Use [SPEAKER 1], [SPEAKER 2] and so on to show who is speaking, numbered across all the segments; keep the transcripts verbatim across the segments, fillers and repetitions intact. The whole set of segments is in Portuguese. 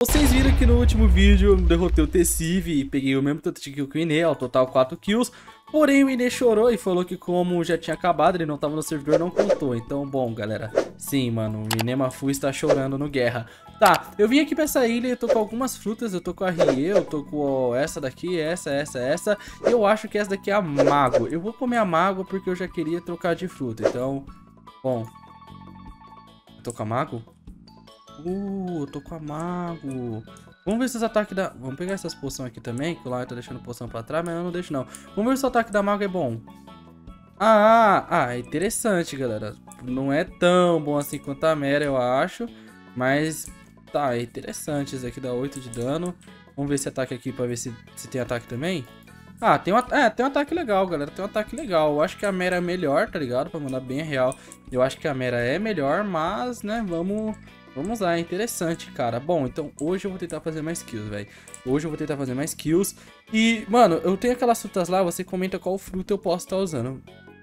[SPEAKER 1] Vocês viram que no último vídeo eu derrotei o T-Civ e peguei o mesmo tanto de kill que o Inê, ao total quatro kills. Porém o Inê chorou e falou que como já tinha acabado, ele não tava no servidor, não contou. Então, bom, galera, sim, mano, o Inê Mafu está chorando no guerra. Tá, eu vim aqui pra essa ilha e eu tô com algumas frutas, eu tô com a Rie, eu tô com essa daqui, essa, essa, essa. Eu acho que essa daqui é a Mago. Eu vou comer a Mago porque eu já queria trocar de fruta, então, bom. Eu tô com a Mago? Uh, eu tô com a Mago. Vamos ver se os ataques da... Vamos pegar essas poções aqui também, que o Lion tá deixando poção pra trás, mas eu não deixo não. Vamos ver se o ataque da Mago é bom. Ah, ah, é interessante, galera. Não é tão bom assim quanto a Mera, eu acho. Mas, tá, é interessante. Esse aqui dá oito de dano. Vamos ver esse ataque aqui pra ver se, se tem ataque também. Ah, tem um, é, tem um ataque legal, galera. Tem um ataque legal. Eu acho que a Mera é melhor, tá ligado? Pra mandar bem real. Eu acho que a Mera é melhor, mas, né, vamos... Vamos lá, é interessante, cara. Bom, então hoje eu vou tentar fazer mais kills, velho. Hoje eu vou tentar fazer mais kills. E, mano, eu tenho aquelas frutas lá, você comenta qual fruta eu posso estar usando.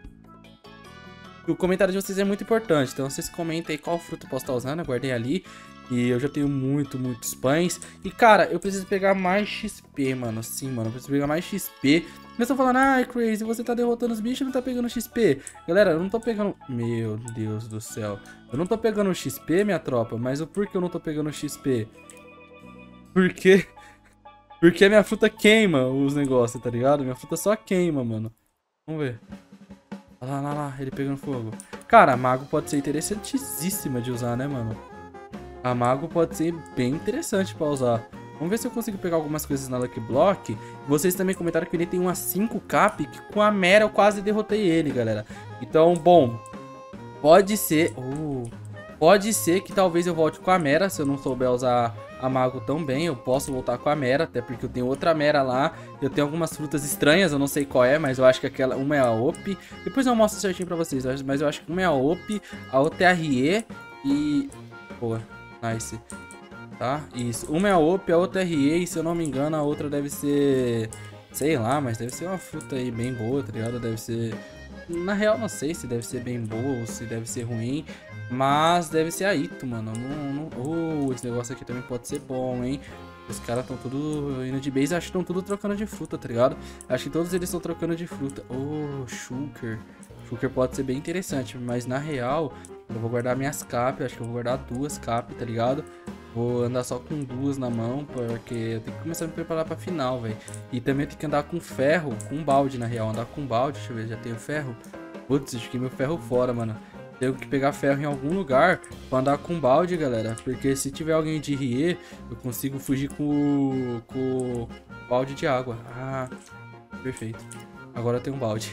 [SPEAKER 1] O comentário de vocês é muito importante, então vocês comentem aí qual fruta eu posso estar usando. Eu guardei ali. E eu já tenho muito, muitos pães. E, cara, eu preciso pegar mais X P, mano. Sim, mano, eu preciso pegar mais X P. Eles estão falando, ai, Crazy, você tá derrotando os bichos e não tá pegando X P. Galera, eu não tô pegando... Meu Deus do céu. Eu não tô pegando X P, minha tropa, mas o porquê eu não tô pegando X P? Porque... Porque a minha fruta queima os negócios, tá ligado? Minha fruta só queima, mano. Vamos ver. Olha lá, lá, lá, ele pegando fogo. Cara, a Mago pode ser interessantíssima de usar, né, mano? A Mago pode ser bem interessante pra usar. Vamos ver se eu consigo pegar algumas coisas na Lucky Block. Vocês também comentaram que ele tem umas cinco cap, que com a Mera eu quase derrotei ele, galera. Então, bom, pode ser... Uh, pode ser que talvez eu volte com a Mera, se eu não souber usar a Mago tão bem. Eu posso voltar com a Mera, até porque eu tenho outra Mera lá. Eu tenho algumas frutas estranhas, eu não sei qual é, mas eu acho que aquela... Uma é a O P. Depois eu mostro certinho pra vocês, mas eu acho que uma é a O P, a outra é a Rie e... Boa, nice. Tá, isso. Uma é a O P, a outra é a Rie, e se eu não me engano a outra deve ser... Sei lá, mas deve ser uma fruta aí bem boa, tá ligado? Deve ser... Na real não sei se deve ser bem boa ou se deve ser ruim, mas deve ser a Ito, mano. Não, não... Oh, esse negócio aqui também pode ser bom, hein? Os caras estão tudo indo de base, acho que estão tudo trocando de fruta, tá ligado? Acho que todos eles estão trocando de fruta. Oh, Shulker. Shulker pode ser bem interessante, mas na real... Eu vou guardar minhas cap, acho que eu vou guardar duas cap, tá ligado? Vou andar só com duas na mão, porque eu tenho que começar a me preparar pra final, velho. E também eu tenho que andar com ferro, com balde, na real. Andar com balde, deixa eu ver, já tenho ferro. Putz, joguei meu ferro fora, mano. Tenho que pegar ferro em algum lugar pra andar com balde, galera. Porque se tiver alguém de Rie, eu consigo fugir com, com o balde de água. Ah, perfeito. Agora eu tenho um balde.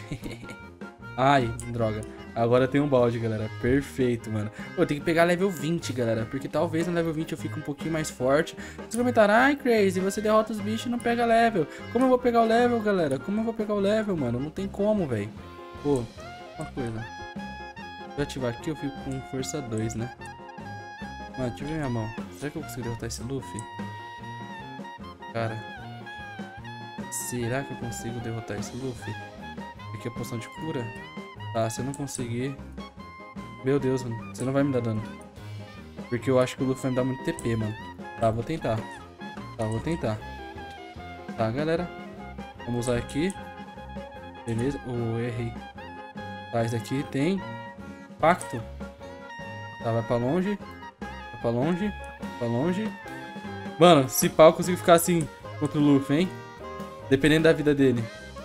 [SPEAKER 1] Ai, droga. Agora tem um balde, galera. Perfeito, mano. Eu tenho que pegar level vinte, galera. Porque talvez no level vinte eu fique um pouquinho mais forte. Vocês comentaram, ai, Crazy, você derrota os bichos e não pega level. Como eu vou pegar o level, galera? Como eu vou pegar o level, mano? Não tem como, velho. Pô, uma coisa. Se eu ativar aqui, eu fico com força dois, né? Mano, deixa eu ver minha mão. Será que eu consigo derrotar esse Luffy? Cara. Será que eu consigo derrotar esse Luffy? Aqui é a poção de cura. Tá, se eu não conseguir... Meu Deus, mano. Você não vai me dar dano. Porque eu acho que o Luffy vai me dar muito T P, mano. Tá, vou tentar. Tá, vou tentar. Tá, galera. Vamos usar aqui. Beleza. Oh, errei. Tá, esse aqui tem... Pacto. Tá, vai pra longe. Vai pra longe. Pra longe. Mano, se pau eu consigo ficar assim contra o Luffy, hein? Dependendo da vida dele.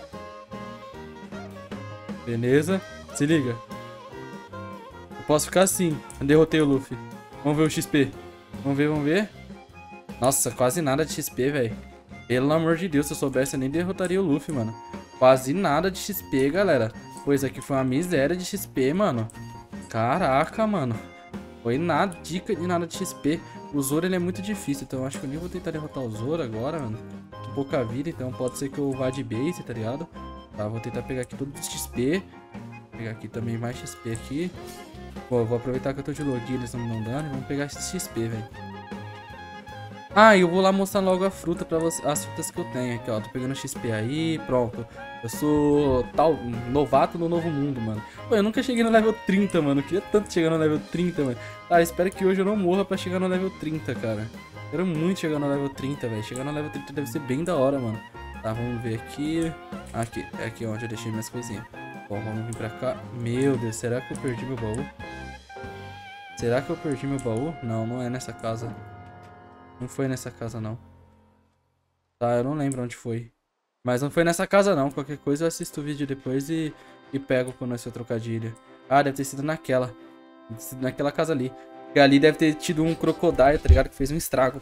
[SPEAKER 1] Beleza. Se liga. Eu posso ficar assim. Eu derrotei o Luffy. Vamos ver o X P. Vamos ver, vamos ver. Nossa, quase nada de X P, velho. Pelo amor de Deus, se eu soubesse eu nem derrotaria o Luffy, mano. Quase nada de X P, galera. Pois aqui foi uma miséria de X P, mano. Caraca, mano. Foi nada, dica de nada de X P. O Zoro, ele é muito difícil, então eu acho que eu nem vou tentar derrotar o Zoro agora, mano. Tô pouca vida, então pode ser que eu vá de base, tá ligado? Tá, vou tentar pegar aqui todo o X P. Vou pegar aqui também mais X P aqui. Bom, vou aproveitar que eu tô de login, eles não me dão dano. Vamos pegar esse X P, velho. Ah, eu vou lá mostrar logo a fruta pra vocês, as frutas que eu tenho aqui, ó. Tô pegando X P aí, pronto. Eu sou tal novato no novo mundo, mano. Pô, eu nunca cheguei no level trinta, mano. Eu queria tanto chegar no level trinta, mano. Tá, espero que hoje eu não morra pra chegar no level trinta, cara. Quero muito chegar no level trinta, velho. Chegar no level trinta deve ser bem da hora, mano. Tá, vamos ver aqui. Aqui, é aqui onde eu deixei minhas coisinhas. Bom, vamos vir pra cá. Meu Deus, será que eu perdi meu baú? Será que eu perdi meu baú? Não, não é nessa casa. Não foi nessa casa, não. Tá, eu não lembro onde foi. Mas não foi nessa casa, não. Qualquer coisa eu assisto o vídeo depois e, e pego quando é seu trocadilho. Ah, deve ter sido naquela. Deve ter sido naquela casa ali. Porque ali deve ter tido um crocodile, tá ligado? Que fez um estrago.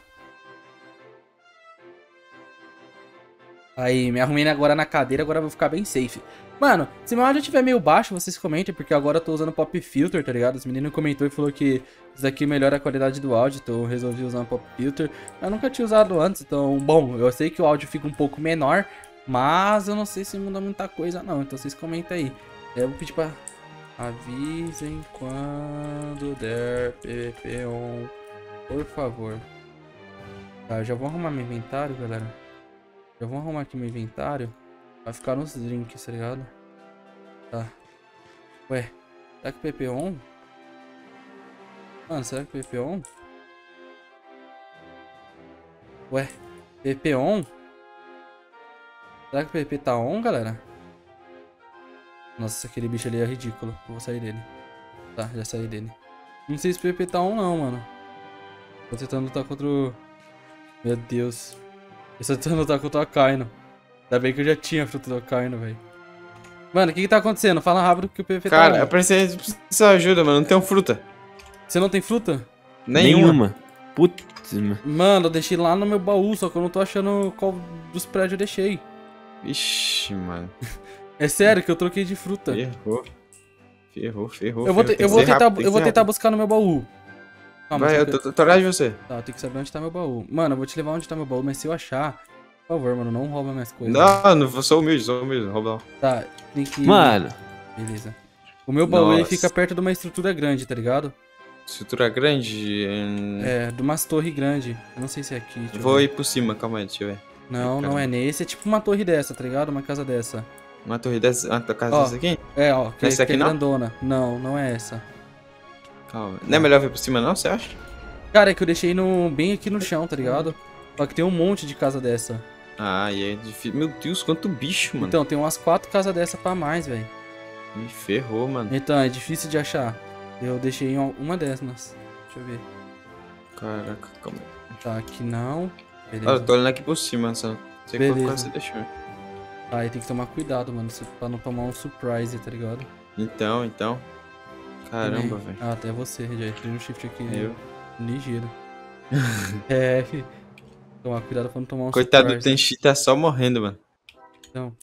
[SPEAKER 1] Aí, me arrumei agora na cadeira, agora eu vou ficar bem safe. Mano, se meu áudio estiver meio baixo, vocês comentem, porque agora eu tô usando pop filter, tá ligado? Os meninos comentou e falou que isso daqui melhora a qualidade do áudio, então eu resolvi usar um pop filter. Eu nunca tinha usado antes, então, bom, eu sei que o áudio fica um pouco menor, mas eu não sei se muda muita coisa não, então vocês comentem aí. Eu vou pedir pra... Avisem quando der P V P on, por favor. Tá, eu já vou arrumar meu inventário, galera. Já vou arrumar aqui meu inventário. Vai ficar nos drinks, tá ligado? Tá. Ué, será que o P P on? Mano, será que o P P on? Ué, P P on? Será que o P P tá on, galera? Nossa, aquele bicho ali é ridículo. Eu vou sair dele. Tá, já saí dele. Não sei se o P P tá on não, mano. Tô tentando lutar contra o... Meu Deus. Eu tô tentando lutar contra o Akainu. Ainda bem que eu já tinha a fruta do Akainu, velho. Mano, o que que tá acontecendo? Fala rápido que o P P tá on.
[SPEAKER 2] Cara, eu preciso de ajuda, mano. Não tenho fruta.
[SPEAKER 1] Você não tem fruta?
[SPEAKER 2] Nenhuma. Nenhuma. Putz, mano.
[SPEAKER 1] Mano, eu deixei lá no meu baú, só que eu não tô achando qual dos prédios eu deixei.
[SPEAKER 2] Ixi, mano.
[SPEAKER 1] É sério que eu troquei de fruta.
[SPEAKER 2] Ferrou. Ferrou, ferrou.
[SPEAKER 1] Eu vou, te, eu vou tentar, rápido, eu vou tentar buscar no meu baú.
[SPEAKER 2] Calma, vai, eu tô, tô, tô atrás de você.
[SPEAKER 1] Tá, eu tenho que saber onde tá meu baú. Mano, eu vou te levar onde tá meu baú, mas se eu achar... Por favor, mano, não rouba minhas coisas.
[SPEAKER 2] Não, não sou humilde, sou humilde, rouba não.
[SPEAKER 1] Tá, tem que...
[SPEAKER 2] Mano.
[SPEAKER 1] Beleza. O meu baú, ele fica perto de uma estrutura grande, tá ligado?
[SPEAKER 2] Estrutura grande? Hum...
[SPEAKER 1] É, de umas torres grandes. Eu não sei se é aqui.
[SPEAKER 2] Vou ir por cima, calma aí, deixa eu ver.
[SPEAKER 1] Não, não é nesse. É tipo uma torre dessa, tá ligado? Uma casa dessa.
[SPEAKER 2] Uma torre dessa? Uma casa
[SPEAKER 1] ó,
[SPEAKER 2] dessa aqui?
[SPEAKER 1] É, ó. Que,
[SPEAKER 2] essa
[SPEAKER 1] que
[SPEAKER 2] aqui
[SPEAKER 1] é
[SPEAKER 2] não?
[SPEAKER 1] grandona. Não, não é essa.
[SPEAKER 2] Calma. Não é melhor vir por cima não, você acha?
[SPEAKER 1] Cara, é que eu deixei no, bem aqui no chão, tá ligado? Só que tem um monte de casa dessa.
[SPEAKER 2] Ah, e é difícil. Meu Deus, quanto bicho, mano.
[SPEAKER 1] Então, tem umas quatro casas dessa pra mais, velho.
[SPEAKER 2] Me ferrou, mano.
[SPEAKER 1] Então, é difícil de achar. Eu deixei em uma dessas. Deixa eu ver.
[SPEAKER 2] Caraca, calma aí.
[SPEAKER 1] Tá, aqui não. Beleza.
[SPEAKER 2] Ah, eu tô olhando aqui por cima, só. Não sei qual
[SPEAKER 1] Beleza.
[SPEAKER 2] você deixou.
[SPEAKER 1] Aí tem que tomar cuidado, mano, pra não tomar um surprise, tá ligado?
[SPEAKER 2] Então, então. Caramba, velho.
[SPEAKER 1] Ah, até você, já entrei no shift aqui.
[SPEAKER 2] Eu?
[SPEAKER 1] Ligeiro. É, fi. Tomar cuidado pra não tomar um
[SPEAKER 2] Coitado
[SPEAKER 1] surprise.
[SPEAKER 2] do Tenchi, tá só morrendo, mano.
[SPEAKER 1] Então.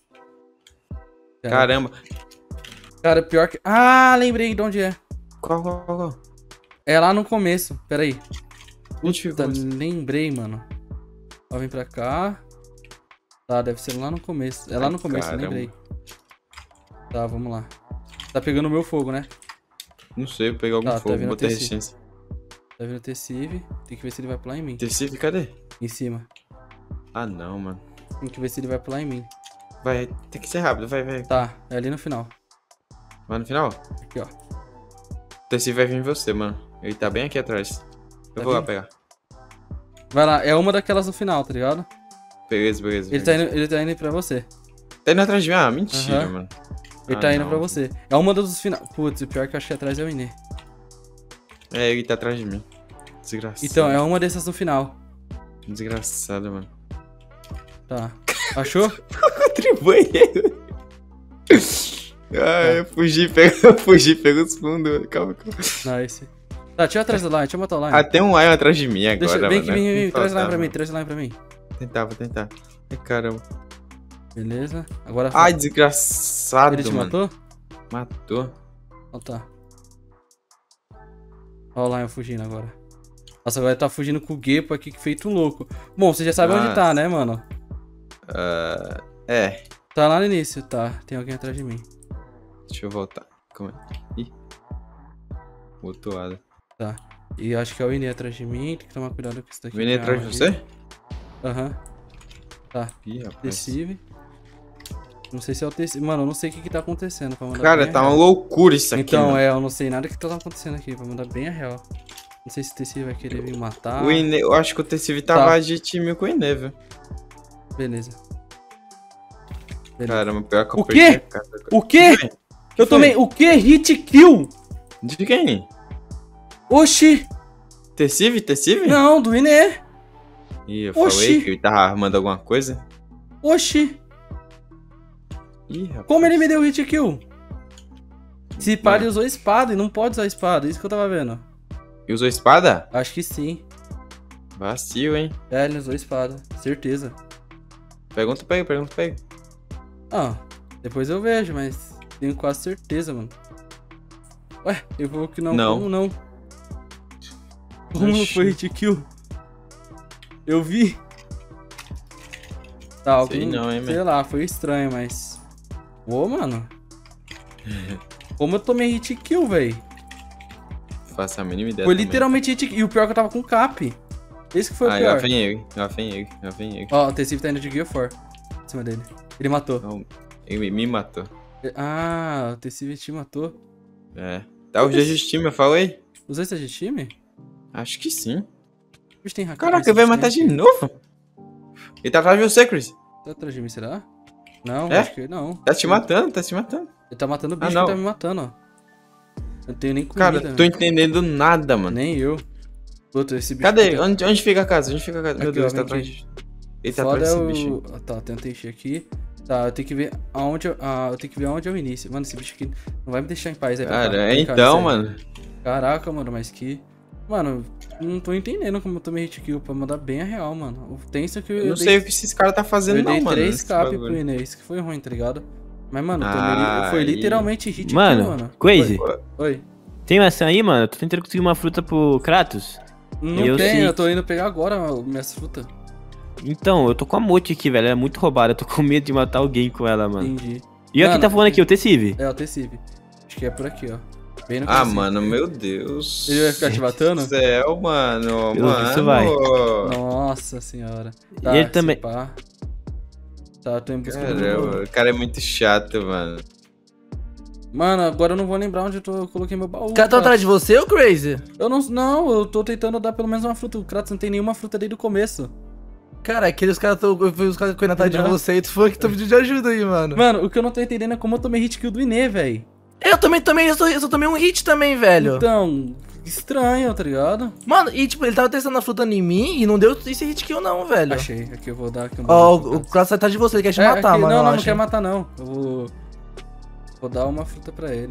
[SPEAKER 2] Caramba.
[SPEAKER 1] Cara, pior que... Ah, lembrei de onde é.
[SPEAKER 2] Qual, qual, qual?
[SPEAKER 1] É lá no começo, pera aí.
[SPEAKER 2] Onde ficou?
[SPEAKER 1] Lembrei, mano. Ó, vem pra cá. Tá, deve ser lá no começo. É lá
[SPEAKER 2] Ai,
[SPEAKER 1] no começo,
[SPEAKER 2] caramba.
[SPEAKER 1] lembrei. Tá, vamos lá. Tá pegando o meu fogo, né?
[SPEAKER 2] Não sei, vou pegar algum
[SPEAKER 1] Tá, tá
[SPEAKER 2] fogo,
[SPEAKER 1] vindo
[SPEAKER 2] botei
[SPEAKER 1] T C.
[SPEAKER 2] resistência.
[SPEAKER 1] Tá vendo o T-Civ. Tem que ver se ele vai pular em mim.
[SPEAKER 2] Tecive, cadê?
[SPEAKER 1] Em cima.
[SPEAKER 2] Ah, não, mano.
[SPEAKER 1] Tem que ver se ele vai pular em mim.
[SPEAKER 2] Vai, tem que ser rápido, vai, vai.
[SPEAKER 1] Tá, é ali no final.
[SPEAKER 2] Vai no final?
[SPEAKER 1] Aqui, ó.
[SPEAKER 2] O Tecive vai vir em você, mano. Ele tá bem aqui atrás. Eu
[SPEAKER 1] Tá
[SPEAKER 2] vou lá
[SPEAKER 1] vindo?
[SPEAKER 2] pegar.
[SPEAKER 1] Vai lá, é uma daquelas no final, tá ligado?
[SPEAKER 2] Beleza, beleza.
[SPEAKER 1] Ele tá,
[SPEAKER 2] beleza.
[SPEAKER 1] indo, ele tá indo pra você.
[SPEAKER 2] Tá indo atrás de mim? Ah, mentira,
[SPEAKER 1] Aham.
[SPEAKER 2] mano.
[SPEAKER 1] Ele
[SPEAKER 2] Ah,
[SPEAKER 1] tá indo
[SPEAKER 2] não.
[SPEAKER 1] pra você. É uma dos final. Putz, o pior que eu achei atrás é o Inê.
[SPEAKER 2] É, ele tá atrás de mim. Desgraçado.
[SPEAKER 1] Então, é uma dessas no final.
[SPEAKER 2] Desgraçado, mano.
[SPEAKER 1] Tá. Achou?
[SPEAKER 2] Contribui. Ah, eu fugi, pegou, eu fugi, pegou os fundos. Calma, calma.
[SPEAKER 1] Nice. Tá, deixa eu atrás do Lion, deixa eu matar o Lion.
[SPEAKER 2] Ah, tem um Lion atrás de mim agora,
[SPEAKER 1] Deixa, vem
[SPEAKER 2] mano.
[SPEAKER 1] aqui, vem, vem, vem. Traz o Lion
[SPEAKER 2] Faltava.
[SPEAKER 1] pra mim, traz o Lion pra mim.
[SPEAKER 2] Vou tentar, vou tentar. Ai, caramba.
[SPEAKER 1] Beleza. Agora...
[SPEAKER 2] Ai, desgraçado,
[SPEAKER 1] ele te
[SPEAKER 2] mano.
[SPEAKER 1] matou?
[SPEAKER 2] Matou.
[SPEAKER 1] Então tá. Ó o Lion fugindo agora. Nossa, agora ele tá fugindo com o Gepo aqui, que feito louco. Bom, você já sabe onde tá,
[SPEAKER 2] Nossa.
[SPEAKER 1] né, mano?
[SPEAKER 2] Uh, é,
[SPEAKER 1] Tá lá no início, tá. Tem alguém atrás de mim.
[SPEAKER 2] deixa eu voltar. Calma aí. Ih. Mutuado.
[SPEAKER 1] Tá. E acho que é o Inê atrás de mim. Tem que tomar cuidado com isso daqui.
[SPEAKER 2] Vem atrás de você?
[SPEAKER 1] Aham. Tá.
[SPEAKER 2] Ih, rapaz.
[SPEAKER 1] Tecive. Não sei se é o Tecive. Mano, eu não sei o que que tá acontecendo pra mandar
[SPEAKER 2] Cara,
[SPEAKER 1] bem a
[SPEAKER 2] tá uma
[SPEAKER 1] real.
[SPEAKER 2] loucura isso aqui,
[SPEAKER 1] Então,
[SPEAKER 2] mano.
[SPEAKER 1] é, eu não sei nada que tá acontecendo aqui, pra mandar bem a real. Não sei se o T C vai querer me matar.
[SPEAKER 2] O Ine... Eu acho que o T C V tava
[SPEAKER 1] Tá.
[SPEAKER 2] de time com o Ine, velho.
[SPEAKER 1] Beleza. Beleza.
[SPEAKER 2] Caramba, pior que eu
[SPEAKER 1] O
[SPEAKER 2] perdi
[SPEAKER 1] quê?
[SPEAKER 2] a casa.
[SPEAKER 1] O quê?
[SPEAKER 2] Que foi?
[SPEAKER 1] Eu
[SPEAKER 2] foi?
[SPEAKER 1] tomei. O quê? Hit kill?
[SPEAKER 2] De quem?
[SPEAKER 1] Oxi!
[SPEAKER 2] T C V? T C V?
[SPEAKER 1] Não, do Ine.
[SPEAKER 2] Ih, eu
[SPEAKER 1] Oxi.
[SPEAKER 2] falei que ele tava armando alguma coisa.
[SPEAKER 1] Oxi!
[SPEAKER 2] Ih, rapaz.
[SPEAKER 1] Como ele me deu hit kill? Se pá,
[SPEAKER 2] Mano.
[SPEAKER 1] ele usou espada e não pode usar espada. Isso que eu tava vendo.
[SPEAKER 2] E usou espada?
[SPEAKER 1] Acho que sim.
[SPEAKER 2] Vacilo, hein?
[SPEAKER 1] É, ele usou espada. Certeza.
[SPEAKER 2] Pergunta pra ele, pergunta pra ele.
[SPEAKER 1] Ah, depois eu vejo, mas tenho quase certeza, mano. Ué, eu vou que não.
[SPEAKER 2] Não.
[SPEAKER 1] Como não? Como não
[SPEAKER 2] Oxi.
[SPEAKER 1] foi hit kill? Eu vi. Tá, algum,
[SPEAKER 2] Sei não, hein,
[SPEAKER 1] sei
[SPEAKER 2] man.
[SPEAKER 1] lá, foi estranho, mas... Ô, mano. Como eu tomei hit kill, véi?
[SPEAKER 2] Faço a mínima ideia.
[SPEAKER 1] Foi
[SPEAKER 2] também.
[SPEAKER 1] literalmente hit kill. E o pior é que eu tava com cap. Esse que foi o
[SPEAKER 2] Ah,
[SPEAKER 1] pior.
[SPEAKER 2] já vem ele, já vem ele, já vem ele.
[SPEAKER 1] Ó, o T C V tá indo de Gear quatro. Em cima dele. Ele matou.
[SPEAKER 2] Não, ele me matou.
[SPEAKER 1] Ah, o T C V te matou.
[SPEAKER 2] É. Tá os dias de time, eu falei?
[SPEAKER 1] Os dois tá de time?
[SPEAKER 2] Acho que sim.
[SPEAKER 1] O bicho tem hack.
[SPEAKER 2] Caraca, ele vai matar de novo? Ele tá atrás de você, Chris.
[SPEAKER 1] Tá atrás de mim, será? Não,
[SPEAKER 2] É?
[SPEAKER 1] acho que não.
[SPEAKER 2] Tá te matando, tá te matando.
[SPEAKER 1] Ele tá matando o
[SPEAKER 2] Ah,
[SPEAKER 1] bicho
[SPEAKER 2] não.
[SPEAKER 1] que tá me matando, ó. Eu não tenho nem comida.
[SPEAKER 2] Cara, tô
[SPEAKER 1] né?
[SPEAKER 2] entendendo nada, mano.
[SPEAKER 1] Nem eu. Puta, esse bicho...
[SPEAKER 2] Cadê?
[SPEAKER 1] fica-
[SPEAKER 2] Onde, onde fica a casa? Onde fica a casa? Meu
[SPEAKER 1] Aqui, ó,
[SPEAKER 2] Deus, tá
[SPEAKER 1] vem
[SPEAKER 2] atrás
[SPEAKER 1] aqui.
[SPEAKER 2] de... Ele tá
[SPEAKER 1] Foda
[SPEAKER 2] atrás
[SPEAKER 1] é
[SPEAKER 2] desse bicho.
[SPEAKER 1] o... Ah, tá, tenta encher aqui. Tá, eu tenho que ver aonde... eu- Ah, eu tenho que ver aonde é o início. Mano, esse bicho aqui não vai me deixar em paz aí. pra cá.
[SPEAKER 2] Cara, é
[SPEAKER 1] Vem cá,
[SPEAKER 2] então,
[SPEAKER 1] isso aí.
[SPEAKER 2] mano.
[SPEAKER 1] Caraca, mano, mas que... Mano, não tô entendendo como eu tomei hit kill pra mandar bem a real, mano. O tenso é que eu,
[SPEAKER 2] Eu não
[SPEAKER 1] dei,
[SPEAKER 2] sei o que esses caras tá fazendo,
[SPEAKER 1] eu
[SPEAKER 2] não,
[SPEAKER 1] dei
[SPEAKER 2] mano.
[SPEAKER 1] três
[SPEAKER 2] nesse
[SPEAKER 1] cap pro
[SPEAKER 2] bagulho.
[SPEAKER 1] Inês, que foi ruim, tá ligado? Mas, mano, eu
[SPEAKER 2] Ah,
[SPEAKER 1] tomei, foi
[SPEAKER 2] aí.
[SPEAKER 1] literalmente hit
[SPEAKER 3] Mano,
[SPEAKER 1] kill, mano.
[SPEAKER 3] Crazy.
[SPEAKER 1] Oi. Oi.
[SPEAKER 3] Tem maçã aí, mano? Eu tô tentando conseguir uma fruta pro Kratos.
[SPEAKER 1] Não
[SPEAKER 3] Eu
[SPEAKER 1] tem,
[SPEAKER 3] sei
[SPEAKER 1] eu tô
[SPEAKER 3] que-
[SPEAKER 1] indo pegar agora minhas frutas.
[SPEAKER 3] Então, eu tô com a Mote aqui, velho. Ela é muito roubada. Eu tô com medo de matar alguém com ela, mano.
[SPEAKER 1] Entendi.
[SPEAKER 3] E olha
[SPEAKER 1] Mano,
[SPEAKER 3] quem tá falando aqui, o T-Civ.
[SPEAKER 1] É, o T-Civ. Acho que é por aqui, ó. Bem no
[SPEAKER 2] Ah,
[SPEAKER 1] comecinho.
[SPEAKER 2] mano, meu Deus.
[SPEAKER 1] Ele vai ficar te matando?
[SPEAKER 2] Céu, mano.
[SPEAKER 3] Pelo
[SPEAKER 2] mano.
[SPEAKER 3] visto vai.
[SPEAKER 1] Nossa senhora.
[SPEAKER 3] E ele
[SPEAKER 1] se
[SPEAKER 3] também-
[SPEAKER 1] pá. Tá, eu tô em busca do...
[SPEAKER 2] Caramba, o cara é muito chato, mano.
[SPEAKER 1] Mano, agora eu não vou lembrar onde eu, tô, eu coloquei meu baú.
[SPEAKER 4] O cara tá atrás de você, ô Crazy?
[SPEAKER 1] Eu não, não, eu tô tentando dar pelo menos uma fruta. O Kratos não tem nenhuma fruta desde o começo.
[SPEAKER 4] Cara, aqueles caras tão. Eu vi os caras correndo atrás de
[SPEAKER 1] Não.
[SPEAKER 4] você e tu foi que tu pediu de ajuda aí, mano.
[SPEAKER 1] Mano, o que eu não tô entendendo é como eu tomei hit kill do Inê, velho.
[SPEAKER 4] Eu também, também, eu só, eu só tomei um hit também, velho.
[SPEAKER 1] Então, estranho, tá ligado?
[SPEAKER 4] Mano, e tipo, ele tava testando a fruta em mim e não deu esse hit kill não, velho.
[SPEAKER 1] Achei, aqui eu vou dar aqui um
[SPEAKER 4] Ó,
[SPEAKER 1] bagulho pro
[SPEAKER 4] o, o
[SPEAKER 1] Kratos.
[SPEAKER 4] Kratos tá atrás de você, ele quer te
[SPEAKER 1] É,
[SPEAKER 4] matar,
[SPEAKER 1] aqui-
[SPEAKER 4] mano.
[SPEAKER 1] Não,
[SPEAKER 4] eu
[SPEAKER 1] não, não
[SPEAKER 4] acho.
[SPEAKER 1] quer matar não. Eu vou... Vou dar uma fruta pra ele.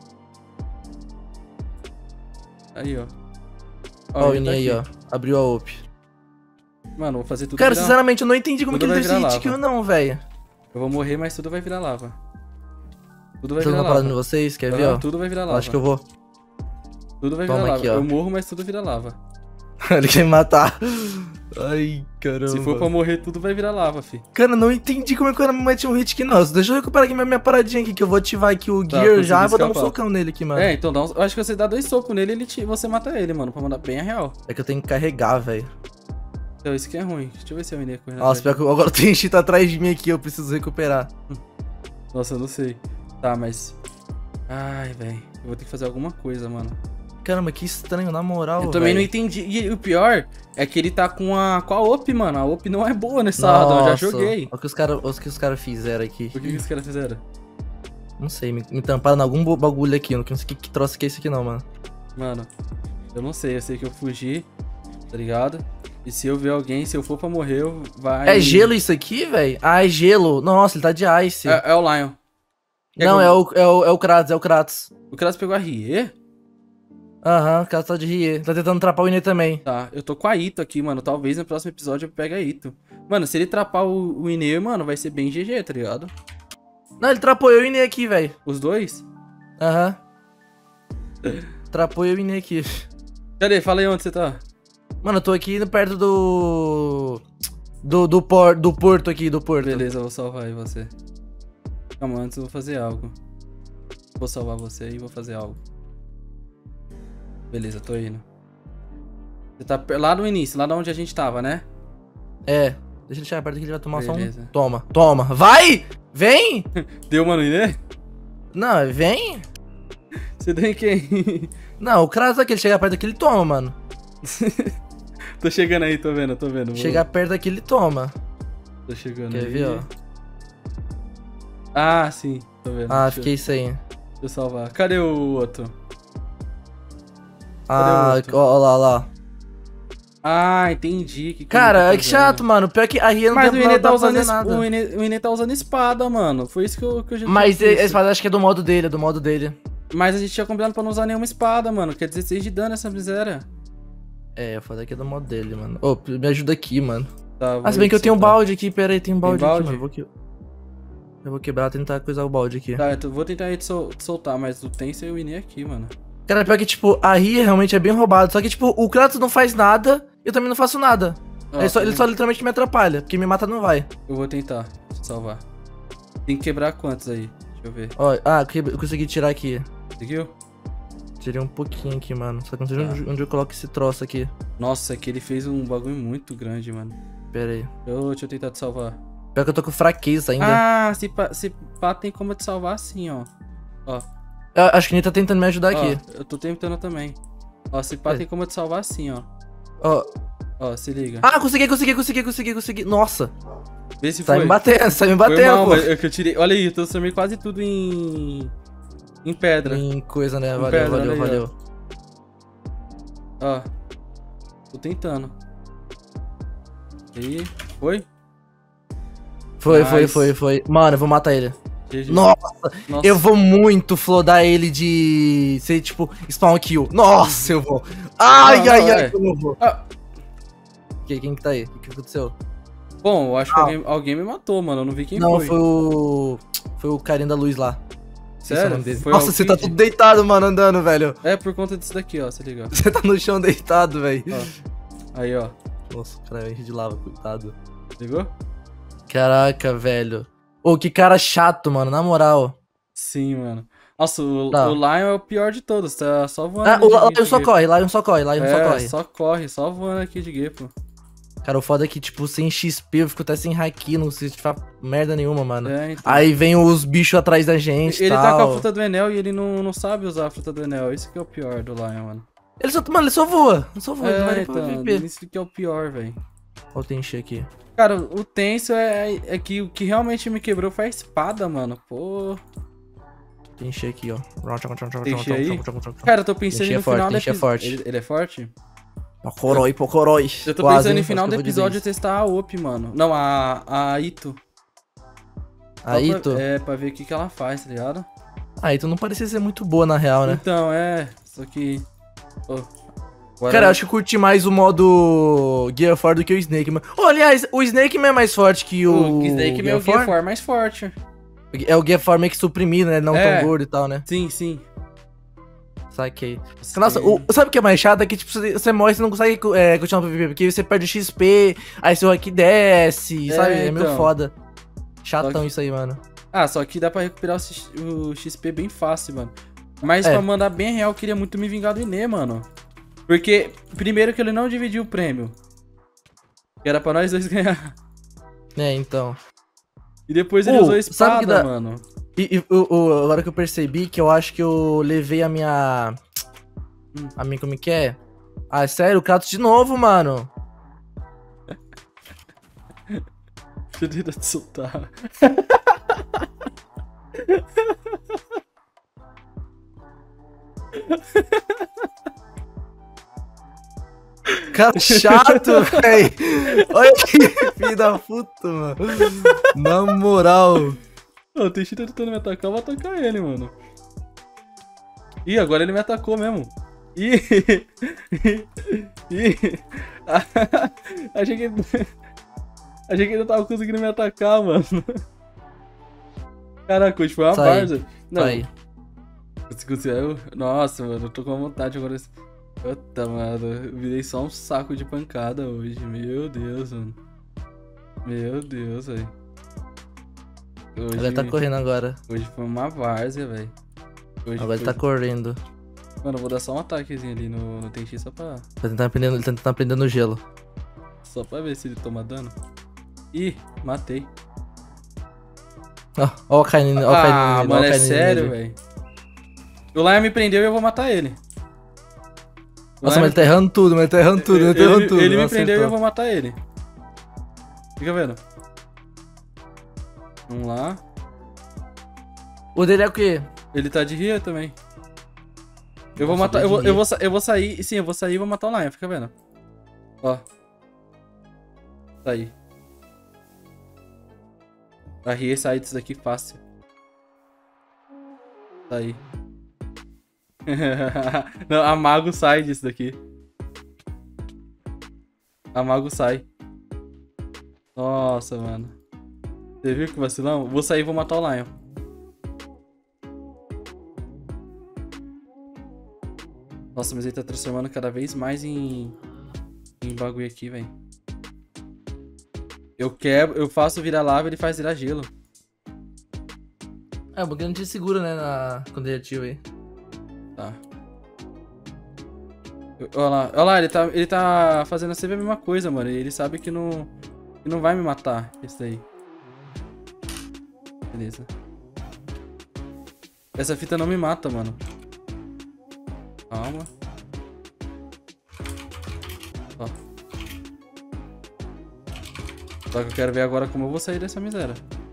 [SPEAKER 1] Aí, ó.
[SPEAKER 4] Ó, o
[SPEAKER 1] ele
[SPEAKER 4] Ini
[SPEAKER 1] tá
[SPEAKER 4] aí, ó.
[SPEAKER 1] aqui.
[SPEAKER 4] Abriu a O P.
[SPEAKER 1] Mano, vou fazer tudo
[SPEAKER 4] Cara,
[SPEAKER 1] virar-
[SPEAKER 4] sinceramente, eu não entendi como
[SPEAKER 1] tudo
[SPEAKER 4] que ele
[SPEAKER 1] vai
[SPEAKER 4] deu esse
[SPEAKER 1] virar
[SPEAKER 4] hit
[SPEAKER 1] lava.
[SPEAKER 4] kill não, velho.
[SPEAKER 1] Eu vou morrer, mas tudo vai virar lava. Tudo vai
[SPEAKER 4] Tô
[SPEAKER 1] virar
[SPEAKER 4] falando
[SPEAKER 1] lava.
[SPEAKER 4] em vocês, quer ver,
[SPEAKER 1] Aham,
[SPEAKER 4] ó?
[SPEAKER 1] tudo vai virar
[SPEAKER 4] Eu
[SPEAKER 1] lava.
[SPEAKER 4] acho que eu vou.
[SPEAKER 1] Tudo vai
[SPEAKER 4] Toma
[SPEAKER 1] virar
[SPEAKER 4] aqui,
[SPEAKER 1] lava.
[SPEAKER 4] ó.
[SPEAKER 1] Eu morro, mas tudo vira lava.
[SPEAKER 4] Ele quer me matar. Ai, caramba.
[SPEAKER 1] Se for pra morrer, tudo vai virar lava, fi.
[SPEAKER 4] Cara, eu não entendi como é que o cara me mete um hit aqui, não. Deixa eu recuperar aqui minha, minha paradinha aqui, que eu vou ativar aqui o
[SPEAKER 1] Tá,
[SPEAKER 4] gear
[SPEAKER 1] consegui
[SPEAKER 4] já e vou dar um
[SPEAKER 1] escapar.
[SPEAKER 4] socão nele aqui, mano.
[SPEAKER 1] É,
[SPEAKER 4] É,
[SPEAKER 1] então dá uns... eu acho que você dá dois socos nele e ele te... você mata ele, mano, pra mandar bem a real.
[SPEAKER 4] que eu tenho que carregar, velho.
[SPEAKER 1] Então, isso aqui é ruim. Deixa eu ver se é o Inê correndo
[SPEAKER 4] Nossa,
[SPEAKER 1] atrás
[SPEAKER 4] pior que agora tem cheat atrás de mim aqui, eu preciso recuperar.
[SPEAKER 1] de- Nossa, eu não sei. Tá, mas... Ai, velho. Eu vou ter que fazer alguma coisa, mano.
[SPEAKER 4] Caramba, que estranho, na moral,
[SPEAKER 1] Eu também não
[SPEAKER 4] véi.
[SPEAKER 1] entendi. E o pior é que ele tá com a, com a O P, mano. A O P não é boa nessa roda, eu já
[SPEAKER 4] Nossa,
[SPEAKER 1] joguei.
[SPEAKER 4] Olha o que os caras os cara fizeram aqui.
[SPEAKER 1] O que, que os caras fizeram?
[SPEAKER 4] Não sei, me, me tamparam em algum bo- bagulho aqui. Eu não sei que, que troço que é esse aqui não, mano.
[SPEAKER 1] Mano, eu não sei. Eu sei que eu fugi, tá ligado? E se eu ver alguém, se eu for pra morrer, eu- vai...
[SPEAKER 4] É gelo isso aqui, velho? Ah, é gelo. Nossa, ele tá de ice.
[SPEAKER 1] É, é o Lion. Quer
[SPEAKER 4] não,
[SPEAKER 1] que
[SPEAKER 4] é
[SPEAKER 1] eu-
[SPEAKER 4] o, é, o, é o Kratos, é o Kratos.
[SPEAKER 1] O Kratos pegou a Rie?
[SPEAKER 4] Aham, o Kratos tá de Rie. Tá tentando trapar o Inê também.
[SPEAKER 1] Tá, eu tô com a Ito aqui, mano. Talvez no próximo episódio eu pegue a Ito. Mano, se ele trapar o, o Inê, mano, vai ser bem G G, tá ligado?
[SPEAKER 4] Não, ele trapou eu e o Inê aqui, velho.
[SPEAKER 1] Os dois?
[SPEAKER 4] Aham. Trapou eu e o Inê aqui.
[SPEAKER 1] Cadê? Fala aí onde você tá.
[SPEAKER 4] Mano, eu tô aqui perto do... Do, do, por, do porto aqui, do porto.
[SPEAKER 1] Beleza, eu vou salvar aí você. Calma, antes eu vou fazer algo. Vou salvar você e vou fazer algo. Beleza, tô indo. Você tá per- lá no início, lá de onde a gente tava, né?
[SPEAKER 4] É. Deixa ele chegar perto que ele vai tomar só
[SPEAKER 1] Beleza.
[SPEAKER 4] um... Toma, toma. Vai! Vem!
[SPEAKER 1] Deu uma no Inê?
[SPEAKER 4] Não, vem!
[SPEAKER 1] Você deu em quem?
[SPEAKER 4] Não, o Kratos aqui, ele chega perto aqui, ele toma, mano.
[SPEAKER 1] Tô chegando aí, tô vendo, tô vendo. Vou...
[SPEAKER 4] Chegar perto aqui, ele toma.
[SPEAKER 1] Tô chegando
[SPEAKER 4] Quer
[SPEAKER 1] aí.
[SPEAKER 4] ver, ó?
[SPEAKER 1] Ah, sim, tô vendo.
[SPEAKER 4] Ah,
[SPEAKER 1] Deixa
[SPEAKER 4] fiquei
[SPEAKER 1] eu...
[SPEAKER 4] isso aí.
[SPEAKER 1] Deixa eu salvar. Cadê o outro?
[SPEAKER 4] Ah,
[SPEAKER 1] o outro?
[SPEAKER 4] ó, ó lá, ó lá.
[SPEAKER 1] Ah, entendi. Que que
[SPEAKER 4] Cara,
[SPEAKER 1] ele tá
[SPEAKER 4] é que chato,
[SPEAKER 1] fazendo.
[SPEAKER 4] mano. Pior que a Ria não
[SPEAKER 1] Mas o
[SPEAKER 4] tem
[SPEAKER 1] Inê
[SPEAKER 4] não
[SPEAKER 1] tá
[SPEAKER 4] dá pra
[SPEAKER 1] usando
[SPEAKER 4] fazer
[SPEAKER 1] es...
[SPEAKER 4] nada.
[SPEAKER 1] o Inê... o Inê tá usando espada, mano. Foi isso que eu, que eu já
[SPEAKER 4] Mas
[SPEAKER 1] tinha
[SPEAKER 4] a
[SPEAKER 1] visto.
[SPEAKER 4] espada acho que é do modo dele, é do modo dele.
[SPEAKER 1] Mas a gente tinha combinado pra não usar nenhuma espada, mano. Que é dezesseis de dano essa miséria.
[SPEAKER 4] É, foda que é do modo dele, mano. Ô, me ajuda aqui, mano.
[SPEAKER 1] Tá,
[SPEAKER 4] Ah, se bem que eu tenho um
[SPEAKER 1] soltar.
[SPEAKER 4] balde aqui, pera aí, tem um balde,
[SPEAKER 1] balde?
[SPEAKER 4] aqui, mano. Vou que... Eu vou quebrar, tentar coisar o balde aqui.
[SPEAKER 1] Tá, eu vou tentar aí te, sol... te soltar, mas o Tensei e o Inê aqui, mano.
[SPEAKER 4] Cara, pior que, tipo, a Ria realmente é bem roubado. Só que, tipo, o Kratos não faz nada, eu também não faço nada.
[SPEAKER 1] Ó,
[SPEAKER 4] ele, só, ele
[SPEAKER 1] eu-
[SPEAKER 4] só literalmente me atrapalha, porque me mata não vai.
[SPEAKER 1] Eu vou tentar te salvar. Tem que quebrar quantos aí? Deixa eu ver.
[SPEAKER 4] Ó, ah, que- eu consegui tirar aqui.
[SPEAKER 1] Conseguiu?
[SPEAKER 4] Tirei um pouquinho aqui, mano. Só que não sei
[SPEAKER 1] Tá.
[SPEAKER 4] onde, onde eu coloco esse troço aqui.
[SPEAKER 1] Nossa, é que ele fez um bagulho muito grande, mano.
[SPEAKER 4] Pera aí.
[SPEAKER 1] Eu, deixa eu tentar te salvar.
[SPEAKER 4] Pior que eu tô com fraqueza ainda.
[SPEAKER 1] Ah, se pá, se pá tem como te salvar assim, ó. Ó,
[SPEAKER 4] Eu acho que ele tá tentando me ajudar
[SPEAKER 1] ó,
[SPEAKER 4] aqui.
[SPEAKER 1] eu tô tentando também. Ó, se pá
[SPEAKER 4] É.
[SPEAKER 1] tem como te salvar assim, ó.
[SPEAKER 4] Ó.
[SPEAKER 1] Ó, se liga.
[SPEAKER 4] Ah, consegui, consegui, consegui, consegui, consegui. Nossa,
[SPEAKER 1] Vê se
[SPEAKER 4] tá
[SPEAKER 1] foi.
[SPEAKER 4] me batendo, tá me
[SPEAKER 1] Foi
[SPEAKER 4] batendo,
[SPEAKER 1] mal,
[SPEAKER 4] pô.
[SPEAKER 1] mas é que eu tirei. Olha aí, eu transformei quase tudo em. Em pedra.
[SPEAKER 4] Em coisa, né?
[SPEAKER 1] Em
[SPEAKER 4] Valeu,
[SPEAKER 1] pedra,
[SPEAKER 4] valeu,
[SPEAKER 1] olha aí,
[SPEAKER 4] valeu.
[SPEAKER 1] Ó. Tô tentando. E. Foi?
[SPEAKER 4] Foi, foi,
[SPEAKER 1] Nice.
[SPEAKER 4] foi, foi. Mano, eu vou matar ele.
[SPEAKER 1] G G.
[SPEAKER 4] Nossa,
[SPEAKER 1] Nossa.
[SPEAKER 4] eu vou muito flodar ele de ser, tipo, spawn kill. Nossa, eu vou. Ai,
[SPEAKER 1] Não,
[SPEAKER 4] ai,
[SPEAKER 1] não,
[SPEAKER 4] ai,
[SPEAKER 1] é.
[SPEAKER 4] como eu vou.
[SPEAKER 1] Ah.
[SPEAKER 4] Que, quem que tá aí? O que, que aconteceu?
[SPEAKER 1] Bom, eu acho que
[SPEAKER 4] Ah.
[SPEAKER 1] alguém, alguém me matou, mano. Eu não vi quem
[SPEAKER 4] Não,
[SPEAKER 1] foi.
[SPEAKER 4] foi o... Foi o carinha da luz lá. Esqueci o
[SPEAKER 1] Sério?
[SPEAKER 4] nome dele.
[SPEAKER 1] Foi
[SPEAKER 4] Nossa,
[SPEAKER 1] o
[SPEAKER 4] você tá
[SPEAKER 1] Kid?
[SPEAKER 4] tudo deitado, mano, andando, velho.
[SPEAKER 1] É por conta disso daqui, ó. Se liga.
[SPEAKER 4] Você tá no chão deitado, velho.
[SPEAKER 1] Ó. Aí, ó.
[SPEAKER 4] Nossa, o cara enche de lava, coitado.
[SPEAKER 1] Ligou?
[SPEAKER 4] Caraca, velho. Ô, que cara chato, mano, na moral.
[SPEAKER 1] Sim, mano. Nossa, o,
[SPEAKER 4] Tá.
[SPEAKER 1] o Lion é o pior de todos. Tá só voando.
[SPEAKER 4] Ah,
[SPEAKER 1] ali
[SPEAKER 4] o
[SPEAKER 1] de-
[SPEAKER 4] Lion
[SPEAKER 1] de
[SPEAKER 4] só
[SPEAKER 1] Gepo.
[SPEAKER 4] corre, Lion só corre, Lion só
[SPEAKER 1] É,
[SPEAKER 4] corre.
[SPEAKER 1] só corre, só voando aqui de Gepo.
[SPEAKER 4] Cara, o foda é que, tipo, sem X P eu fico até sem haki, não sei se faz merda nenhuma, mano.
[SPEAKER 1] É, então.
[SPEAKER 4] Aí vem os bichos atrás da gente e
[SPEAKER 1] Ele
[SPEAKER 4] tal.
[SPEAKER 1] tá com a fruta do Enel e ele não, não sabe usar a fruta do Enel. Isso que é o pior do Lion, mano.
[SPEAKER 4] Ele só, mano, ele só voa. Ele só voa, ele não vai
[SPEAKER 1] É,
[SPEAKER 4] nem pra
[SPEAKER 1] então,
[SPEAKER 4] V P.
[SPEAKER 1] isso que é o pior, velho.
[SPEAKER 4] Ó o Tenchi aqui.
[SPEAKER 1] Cara, o tenso é, é que o que realmente me quebrou foi a espada, mano. Pô.
[SPEAKER 4] Tenchi aqui, ó.
[SPEAKER 1] Tenchi aí? Cara, eu tô pensando
[SPEAKER 4] Tenchi é
[SPEAKER 1] no
[SPEAKER 4] forte,
[SPEAKER 1] final do
[SPEAKER 4] Tenchi é
[SPEAKER 1] episódio.
[SPEAKER 4] forte.
[SPEAKER 1] Ele, ele é forte?
[SPEAKER 4] Pocorói, Pocorói.
[SPEAKER 1] Eu tô
[SPEAKER 4] Quase,
[SPEAKER 1] pensando
[SPEAKER 4] hein?
[SPEAKER 1] no final
[SPEAKER 4] Acho
[SPEAKER 1] do
[SPEAKER 4] que eu vou de
[SPEAKER 1] episódio
[SPEAKER 4] vez.
[SPEAKER 1] testar a O P, mano. Não, a, a Ito. Só
[SPEAKER 4] Aí,
[SPEAKER 1] pra-
[SPEAKER 4] tu.
[SPEAKER 1] É, pra ver o que, que ela faz, tá ligado?
[SPEAKER 4] Aí, tu não parecia ser muito boa, na real, né?
[SPEAKER 1] Então, é. Só que. Ô, agora-
[SPEAKER 4] Cara, eu acho que eu curti mais o modo Gear four do que o Snake, mano. Oh, aliás, o Snake Man é mais forte que o.
[SPEAKER 1] o Snake meu
[SPEAKER 4] four?
[SPEAKER 1] Gear four é mais forte.
[SPEAKER 4] É o Gear four meio que suprimido, né? Não
[SPEAKER 1] É.
[SPEAKER 4] tão gordo e tal, né?
[SPEAKER 1] Sim, sim.
[SPEAKER 4] Saquei. Nossa, o, sabe o que é mais chato? É que, tipo, você, você morre e você não consegue é, continuar o P V P, porque você perde o X P, aí seu hack desce,
[SPEAKER 1] É,
[SPEAKER 4] sabe? É meio
[SPEAKER 1] então.
[SPEAKER 4] foda. Chatão
[SPEAKER 1] Só que-
[SPEAKER 4] isso aí, mano.
[SPEAKER 1] Ah, só que dá pra recuperar o, X- o X P bem fácil, mano. Mas
[SPEAKER 4] É.
[SPEAKER 1] pra mandar bem real, eu queria muito me vingar do Inê, mano. Porque, primeiro que ele não dividiu o prêmio. Que era pra nós dois ganhar.
[SPEAKER 4] É, então.
[SPEAKER 1] E depois ele
[SPEAKER 4] Oh,
[SPEAKER 1] usou a
[SPEAKER 4] sabe que
[SPEAKER 1] espada,
[SPEAKER 4] dá-
[SPEAKER 1] mano.
[SPEAKER 4] E, e o- o- agora que eu percebi que eu acho que eu levei a minha.
[SPEAKER 1] Hum.
[SPEAKER 4] A minha, como que é? Ah, sério, o Kratos de novo, mano.
[SPEAKER 1] Deixa eu tentar te soltar.
[SPEAKER 4] Cara chato, véi. Olha que filho da puta, mano. Na moral.
[SPEAKER 1] Ô, tem gente tentando me atacar, eu vou atacar ele, mano. Ih, agora ele me atacou mesmo. Ih! Ih! Achei que ele... Achei que ele não tava conseguindo me atacar, mano. Caraca, hoje foi uma
[SPEAKER 4] Sai.
[SPEAKER 1] várzea. Não,
[SPEAKER 4] Aí.
[SPEAKER 1] se conseguiu. Nossa, mano, eu tô com vontade agora. Puta, mano, eu virei só um saco de pancada hoje. Meu Deus, mano. Meu Deus, velho. Hoje,
[SPEAKER 4] Ele tá correndo agora.
[SPEAKER 1] hoje foi uma várzea, velho. Hoje
[SPEAKER 4] Agora ele
[SPEAKER 1] foi-
[SPEAKER 4] tá correndo.
[SPEAKER 1] Mano, eu vou dar só um ataquezinho ali no, no Tenchi só pra,
[SPEAKER 4] Tá tentando aprender, ele tá tentando aprender no gelo.
[SPEAKER 1] só pra ver se ele toma dano. Ih, matei.
[SPEAKER 4] Ó, ó o Kainin, ó o Kainin
[SPEAKER 1] Ah,
[SPEAKER 4] nele, ó o
[SPEAKER 1] mano, é
[SPEAKER 4] Kainin
[SPEAKER 1] sério,
[SPEAKER 4] nele.
[SPEAKER 1] velho. O Lion me prendeu e eu vou matar ele.
[SPEAKER 4] Nossa, mas ele tá errando tudo, mas ele tá errando tudo, ele tá errando
[SPEAKER 1] Ele,
[SPEAKER 4] tudo.
[SPEAKER 1] ele me
[SPEAKER 4] Não
[SPEAKER 1] prendeu e eu
[SPEAKER 4] acertou.
[SPEAKER 1] vou matar ele. Fica vendo. Vamos lá.
[SPEAKER 4] O dele é o quê?
[SPEAKER 1] Ele tá de ria também. Eu vou
[SPEAKER 4] Nossa,
[SPEAKER 1] matar. Eu vou,
[SPEAKER 4] de
[SPEAKER 1] eu, vou, sa- eu vou sair. Sim, eu vou sair e vou matar o Lion, fica vendo. Ó. Saí. A ria sair disso daqui fácil. Saí. Não, a Mago sai disso daqui. A Mago sai. Nossa, mano. Você viu que vacilão? Vou sair e vou matar o Lion. Nossa, mas ele tá transformando cada vez mais em... Em bagulho aqui, velho. Eu quebro, eu faço virar lava e ele faz virar gelo.
[SPEAKER 4] É, o Buggy não te segura, né, na... quando ele ativa aí.
[SPEAKER 1] Tá. Eu- Olha lá, olha lá, ele tá, ele tá fazendo sempre a mesma coisa, mano. E ele sabe que não, que não vai me matar, esse daí. Beleza. Essa fita não me mata, mano. Calma. Ó. Só que eu quero ver agora como eu vou sair dessa miséria.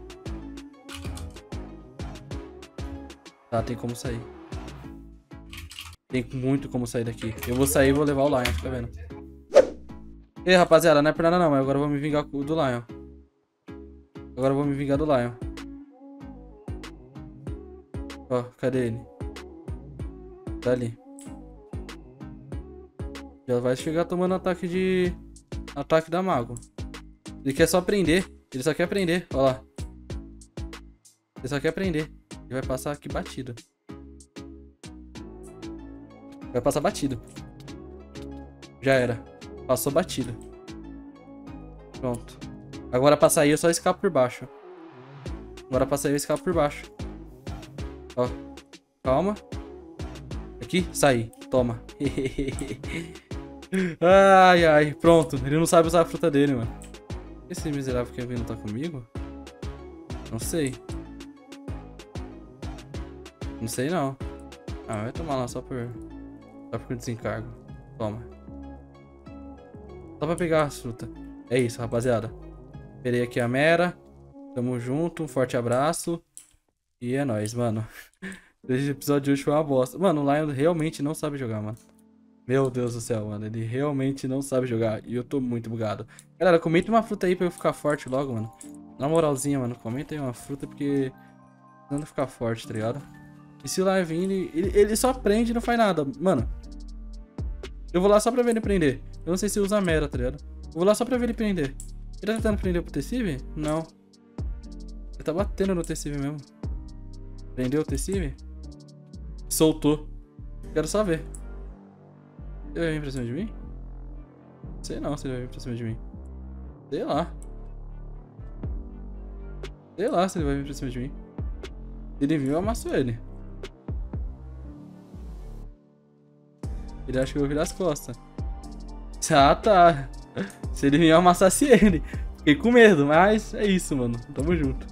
[SPEAKER 1] Tá, tem como sair. Tem muito como sair daqui. Eu vou sair e vou levar o Lion, tá vendo? Ei, rapaziada, não é por nada não, mas agora eu vou me vingar do Lion. Agora eu vou me vingar do Lion. Ó, cadê ele? Tá ali. Já vai chegar tomando ataque de... Ataque da Mago. Ele quer só prender. Ele só quer prender, ó lá. Ele só quer prender. Ele vai passar aqui batido. Vai passar batido. Já era. Passou batido. Pronto. Agora pra sair eu só escapo por baixo. Agora pra sair eu escapo por baixo. Ó. Calma. Aqui, saí. Toma. Ai, ai. Pronto. Ele não sabe usar a fruta dele, mano. Esse miserável que não tá comigo? Não sei. Não sei não. Ah, vai tomar lá só por... Só por desencargo. Toma. Só pra pegar a fruta. É isso, rapaziada. Esperei aqui a Mera. Tamo junto. Um forte abraço. E é nóis, mano. Esse episódio de hoje foi uma bosta. Mano, o Lion realmente não sabe jogar, mano. Meu Deus do céu, mano. Ele realmente não sabe jogar. E eu tô muito bugado. Galera, comenta uma fruta aí pra eu ficar forte logo, mano. Na moralzinha, mano. Comenta aí uma fruta porque... Precisando ficar forte, tá ligado? E se o Lion vir, ele, ele, ele só prende e não faz nada. Mano. Eu vou lá só pra ver ele prender. Eu não sei se usa a Mera, tá ligado? Eu vou lá só pra ver ele prender. Ele tá tentando prender pro T-Civ? Não. Ele tá batendo no T-Civ mesmo. Prendeu o T-Civ? Soltou. Quero só ver. Ele vai vir pra cima de mim? Sei não se ele vai vir pra cima de mim. Sei lá. Sei lá se ele vai vir pra cima de mim. Se ele vir, eu amasso ele. Ele acha que eu vou virar as costas. Ah, tá. Se ele vir, eu amassasse ele. Fiquei com medo, mas é isso, mano. Tamo junto.